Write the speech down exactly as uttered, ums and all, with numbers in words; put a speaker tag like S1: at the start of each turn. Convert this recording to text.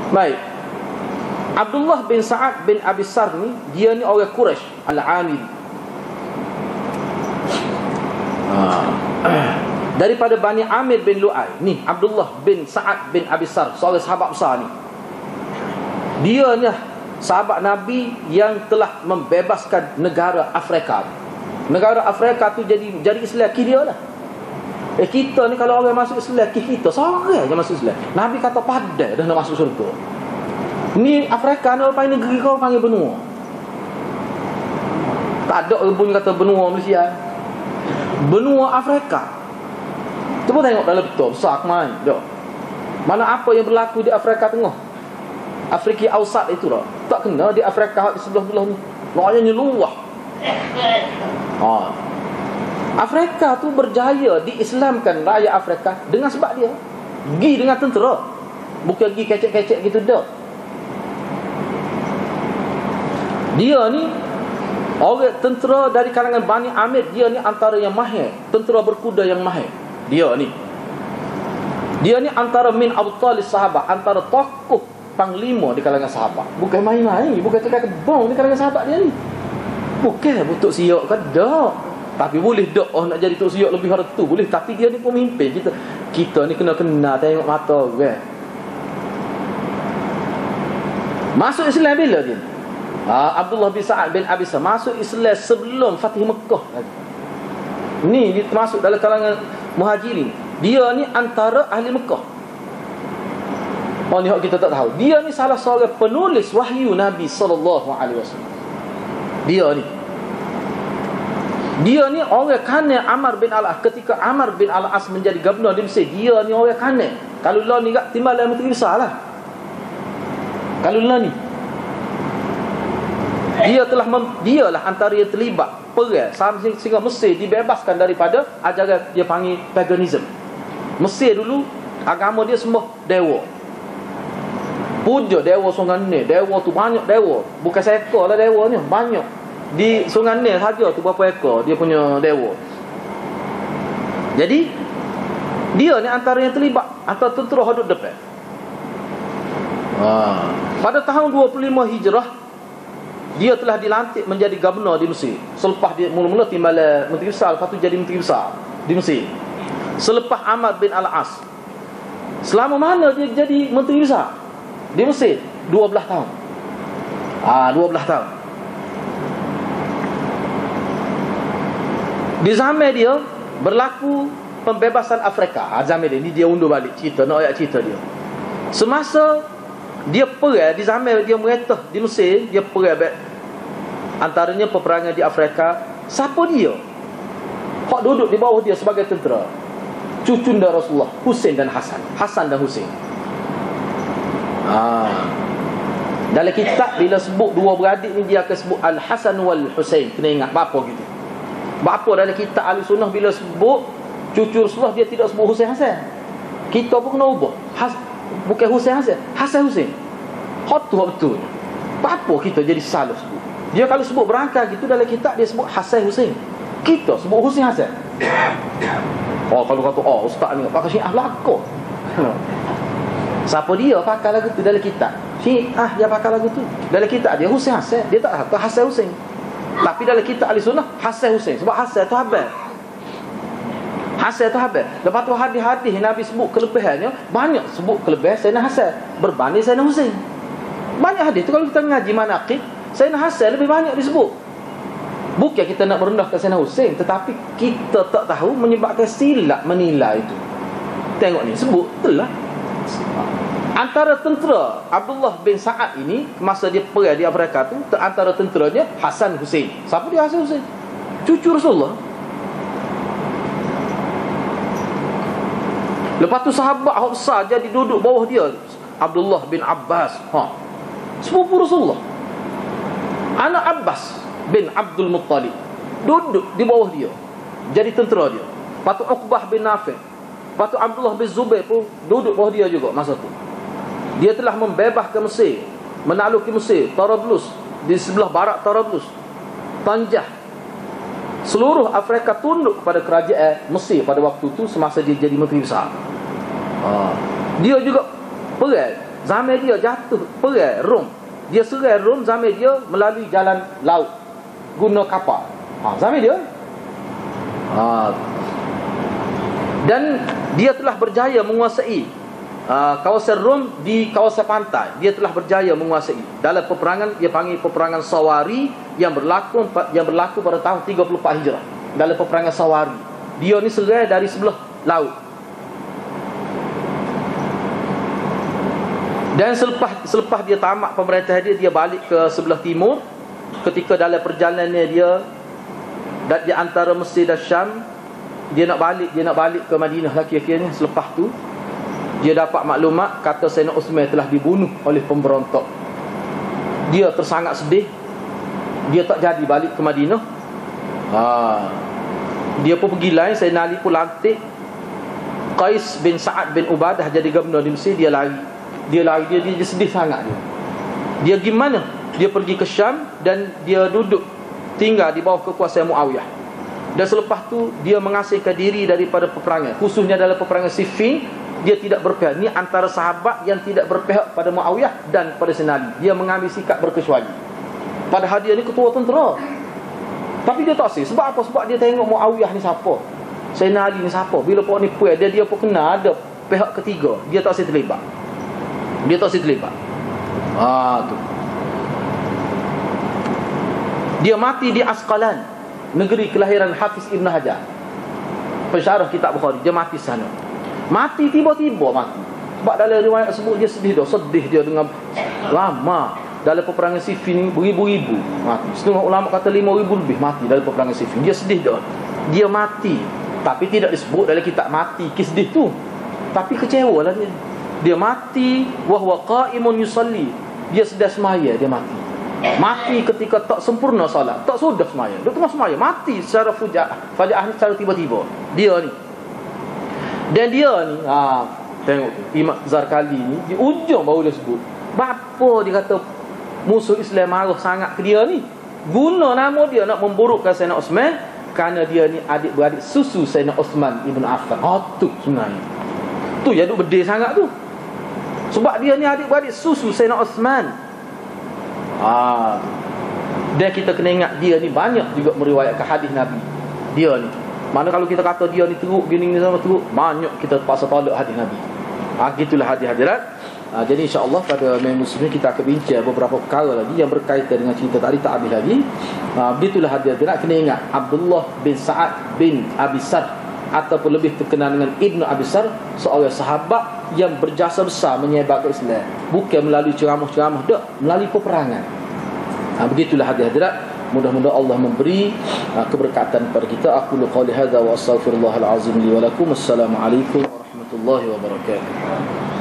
S1: Baik. Abdullah bin Sa'ad bin Abi Sarh ni, dia ni orang Quraisy Al-Amili. Ha. Daripada Bani Amir bin Lu'ay. Ni Abdullah bin Sa'ad bin Abi Sarh, seorang sahabat besar ni. Dia ni sahabat Nabi yang telah membebaskan negara Afrika. Negara Afrika tu jadi jadi Islam kih dia lah. Eh kita ni kalau orang masuk Islam kih kita seorang je masuk Islam. Nabi kata padai dah nak masuk surga. Ni Afrika ni orang panggil negeri, kau panggil benua. Tak ada orang pun kata benua Malaysia. Benua Afrika. Cuba tengok dalam betul besar main. Jom. Mana apa yang berlaku di Afrika Tengah, Afrika Ausat itu dah. Tak kena di Afrika di sebelah-belah ni. Maknanya luah. Ha. Afrika tu berjaya diislamkan rakyat Afrika dengan sebab dia pergi dengan tentera. Bukan pergi kecek-kecek gitu dah. Dia ni orang tentera dari kalangan Bani Amir. Dia ni antara yang mahir, tentera berkuda yang mahir. Dia ni Dia ni antara min abtalis sahabat, antara tokoh panglima di kalangan sahabat. Bukan main-main, bukan tukar kebong di kalangan sahabat dia ni. Bukan butuk siok ke dak. Tapi boleh dak oh nak jadi tok siok lebih hari tu boleh, tapi dia ni pemimpin kita. Kita ni kena kena tengok mata kan. Masuk Islam bila dia? Ha, Abdullah bin Sa'ad bin Abi Sarh masuk Islam sebelum Fatih Mekah. Ni dia termasuk dalam kalangan Muhajirin. Dia ni antara ahli Mekah. Oh ni kita tak tahu. Dia ni salah seorang penulis wahyu Nabi sallallahu alaihi wasallam. Dia ni. Dia ni orang kanan Amr bin Al-As. Ketika Amr bin Al-As menjadi gubernur di Mesir, dia ni orang kanan. Kalau lah ni tak timbalan menteri besar lah. Kalau lah ni dia telah mem, dialah antara yang terlibat perang sehingga Mesir dibebaskan daripada ajaran dia panggil paganism. Mesir dulu agama dia sembah dewa. Puja dewa Sungai Nil. Dewa tu banyak dewa. Bukan seekor lah dewa ni, banyak. Di Sungai Nil saja tu berapa ekor dia punya dewa. Jadi dia ni antara yang terlibat atau tentera hadut depan. Ha. Pada tahun dua puluh lima Hijrah dia telah dilantik menjadi gubernur di Mesir. Selepas dia mula-mula timbalan menteri besar, lepas tu jadi menteri besar di Mesir. Selepas Amr bin Al-As. Selama mana dia jadi menteri besar di Mesir? dua belas tahun. Ah, dua belas tahun. Di zaman dia berlaku pembebasan Afrika. Ah, zaman dia ni dia undur balik cerita, nak ayat cerita dia. Semasa dia perang di zaman dia meretah di Mesir, dia perang antaranya peperangan di Afrika. Siapa dia? Hak duduk di bawah dia sebagai tentera. Cucunda Rasulullah, Husain dan Hasan. Hasan dan Husain. Ha. Dalam kitab bila sebut dua beradik ni dia akan sebut Al-Hasan wal Husain. Kena ingat bapa gitu. Bapa dalam kitab Ahli Sunnah bila sebut cucu Rasulullah dia tidak sebut Husain Hasan. Kita pun kena ubah. Has, bukan Husain Hasan, Hasan Husain. Hak tu betul. Apa kita jadi salah sebut? Dia kalau sebut berangkat gitu dalam kitab dia sebut Hasan Husain. Kita sebut Husain Hasan. Oh kalau kata oh ustaz ni pakai Syiah belaka. Siapa dia pakai lagu tu dalam kitab? Syiah dia pakai lagu tu. Dalam kitab dia Husain Hasan, dia tak kata Hasan Husain. Tapi dalam kitab Ahli Sunnah Hasan Husain. Sebab Hasan tu habis. Hasan tu habis. Lepas tu hadis-hadis Nabi sebut kelebihannya, banyak sebut kelebihan Sayyidina Hasan berbanding Sayyidina Husain. Banyak hadis tu kalau kita ngaji manaqib, Sayyidina Hasan lebih banyak disebut. Bukan kita nak merendahkan Sayyidina Husain, tetapi kita tak tahu menyebabkan silap menilai itu. Tengok ni, sebut betul lah. Antara tentera Abdullah bin Sa'ad ini, masa dia perang di Afrika tu, antara tenteranya Hasan Husain. Siapa dia Hasan Husain? Cucu Rasulullah. Lepas tu sahabat besar jadi duduk bawah dia, Abdullah bin Abbas. Ha. Sepupu Rasulullah. Anak Abbas bin Abdul Muttalib duduk di bawah dia, jadi tentera dia. Lepas tu Uqbah bin Nafi'. Lepas tu Abdullah bin Zubair pun duduk bawah dia juga masa tu. Dia telah membebaskan Mesir, menakluki Mesir, Tarablus, di sebelah barat Tarablus, Tanjah. Seluruh Afrika tunduk kepada kerajaan Mesir pada waktu itu semasa dia jadi menteri besar. Ha. Dia juga perang zaman dia jatuh perang Rom. Dia serang Rom zaman dia melalui jalan laut, guna kapal. Ha, zaman dia. Ha. Dan dia telah berjaya menguasai uh, kawasan Rom di kawasan pantai. Dia telah berjaya menguasai. Dalam peperangan dia panggil peperangan Sawari yang berlaku yang berlaku pada tahun tiga puluh empat Hijrah. Dalam peperangan Sawari, dia ni serang dari sebelah laut. Dan selepas selepas dia tamat pemerintah dia, dia balik ke sebelah timur. Ketika dalam perjalanannya dia dan di antara Mesir dan Syam, dia nak balik, dia nak balik ke Madinah lah kira-kiranya. Selepas tu dia dapat maklumat kata Sayyidina Osman telah dibunuh oleh pemberontak. Dia tersangat sedih. Dia tak jadi balik ke Madinah. Ha. Dia pun pergi lain. Sayyidina Ali pun lantik Qais bin Sa'ad bin Ubadah jadi gubernur di Mesir. Dia lari. Dia lari, dia, dia, dia sedih sangat dia. Dia gimana? Dia pergi ke Syam dan dia duduk tinggal di bawah kekuasaan Muawiyah. Dan selepas tu dia mengasingkan diri daripada peperangan, khususnya dalam peperangan Siffin. Dia tidak berpihak. Ni antara sahabat yang tidak berpihak pada Muawiyah dan pada Sayyidina Ali. Dia mengambil sikap berkecuali. Padahal dia ni ketua tentera, tapi dia tak sih. Sebab apa? Sebab dia tengok Muawiyah ni siapa, Sayyidina Ali ni siapa. Bila pun ni puas dia, dia pun kena ada pihak ketiga. Dia tak sih terlibat. Dia tak sih terlibat. Ah tu. Dia mati di Asqalan, negeri kelahiran Hafiz Ibn Hajar, pensyarah kitab Bukhari. Dia mati sana. Mati tiba-tiba mati. Sebab dalam riwayat sebut dia sedih dah. Sedih dia dengan lama. Dalam peperangan Siffin ni beribu-ribu mati. Setengah ulama kata lima ribu lebih mati dalam peperangan Siffin. Dia sedih dah. Dia mati. Tapi tidak disebut dalam kitab mati kesedih tu. Tapi kecewa lah dia. Dia mati wahwa qa'imun yusalli. Dia sedang semaya, dia mati. Mati ketika tak sempurna solat, tak sudah semaya. Dia tengah semaya, mati secara fujaah. Fajaah ni secara tiba-tiba. Dia ni. Dan dia ni, ha, tengok tu, Imam Zarkali ni di ujung baru dia sebut. Bapa dia kata musuh Islam marah sangat ke dia ni. Guna nama dia nak memburukkan Sayyidina Osman kerana dia ni adik-beradik susu Sayyidina Osman Ibn Affan. Ha tu sebenarnya. Tu yang duk bedil sangat tu. Sebab dia ni adik-beradik susu Sayyidina Osman. Ah, dan kita kena ingat dia ni banyak juga meriwayatkan hadis Nabi. Dia ni. Mana kalau kita kata dia ni teruk gini ni sama teruk, banyak kita terpaksa tolak hadis Nabi. Ah, gitulah hadis hadirat. Ah, jadi insya-Allah pada main muslim kita akan bincang beberapa perkara lagi yang berkaitan dengan cerita tadi tak habis lagi. Ah, begitulah hadis hadirat. Kena ingat Abdullah bin Sa'ad bin Abi Sarh ataupun lebih terkenal dengan Ibnu Abi Sarh, seorang sahabat yang berjasa besar menyebarkan Islam, bukan melalui ceramah-ceramah, dak, melalui peperangan. Ha, begitulah hadirat. Mudah-mudahan Allah memberi uh, keberkatan kepada kita. Aku qouli hadza wa astaghfirullahal azim li wa lakum. Assalamualaikum warahmatullahi wabarakatuh.